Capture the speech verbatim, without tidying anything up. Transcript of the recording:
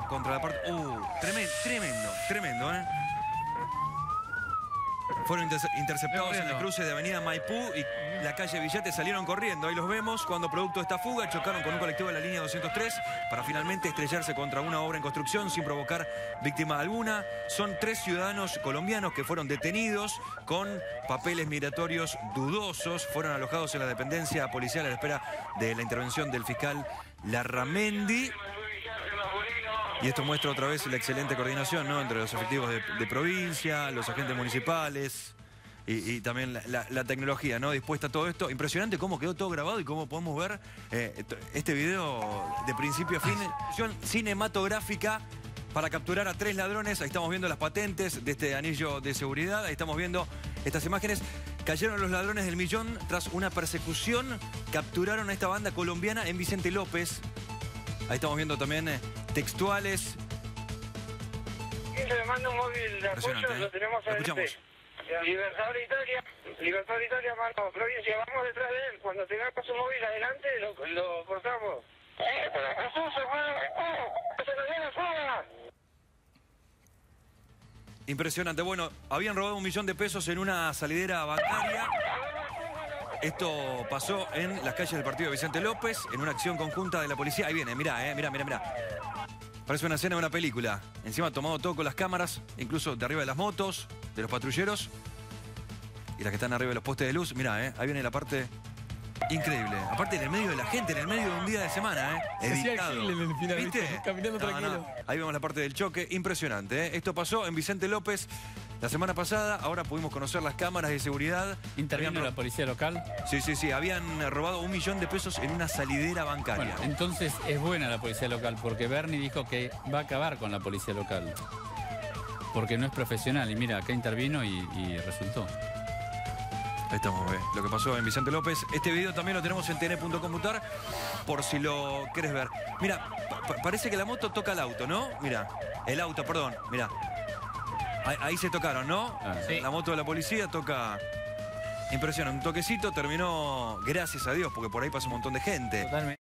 contra la parte... Uh, tremendo, tremendo, tremendo, ¿eh? Fueron inter interceptados en el cruce de Avenida Maipú y la calle Villate, salieron corriendo. Ahí los vemos cuando producto de esta fuga chocaron con un colectivo de la línea doscientos tres para finalmente estrellarse contra una obra en construcción sin provocar víctima alguna. Son tres ciudadanos colombianos que fueron detenidos con papeles migratorios dudosos. Fueron alojados en la dependencia policial a la espera de la intervención del fiscal Larramendi. Y esto muestra otra vez la excelente coordinación, ¿no?, entre los efectivos de, de provincia, los agentes municipales y, y también la, la, la tecnología, ¿no?, dispuesta a todo esto. Impresionante cómo quedó todo grabado y cómo podemos ver eh, este video de principio a fin. Cinematográfica para capturar a tres ladrones. Ahí estamos viendo las patentes de este anillo de seguridad. Ahí estamos viendo estas imágenes. Cayeron los ladrones del millón tras una persecución. Capturaron a esta banda colombiana en Vicente López. Ahí estamos viendo también eh, textuales. Le manda un móvil de apoyo, ¿eh? lo tenemos Lo escuchamos. Libertador Italia, Libertador Italia, mano, provincia, vamos detrás de él. Cuando tengamos su móvil adelante, lo, lo cortamos. ¡Eh, pero Jesús, hermano! ¡Se nos viene fuera! Impresionante. Bueno, habían robado un millón de pesos en una salidera bancaria. Esto pasó en las calles del partido de Vicente López, en una acción conjunta de la policía. Ahí viene, mirá, eh, mirá, mirá, mirá. Parece una escena de una película. Encima tomado todo con las cámaras, incluso de arriba de las motos, de los patrulleros. Y las que están arriba de los postes de luz. Mirá, eh, ahí viene la parte increíble. Aparte en el medio de la gente, en el medio de un día de semana, eh. Editado. En el final, ¿viste? ¿viste? Caminando No, tranquilo. no. Ahí vemos la parte del choque. Impresionante, eh. Esto pasó en Vicente López la semana pasada. Ahora pudimos conocer las cámaras de seguridad. ¿Intervino Habían... la policía local? Sí, sí, sí. Habían robado un millón de pesos en una salidera bancaria. Bueno, entonces es buena la policía local, porque Bernie dijo que va a acabar con la policía local. Porque no es profesional. Y mira, acá intervino y, y resultó. Ahí estamos, ¿eh? Lo que pasó en Vicente López. Este video también lo tenemos en T N punto com punto a r por si lo querés ver. Mira, pa parece que la moto toca el auto, ¿no? Mira, el auto, perdón, mira. Ahí, ahí se tocaron, ¿no? Ah, sí. La moto de la policía toca... Impresionante, un toquecito, terminó, gracias a Dios, porque por ahí pasa un montón de gente. Totalmente.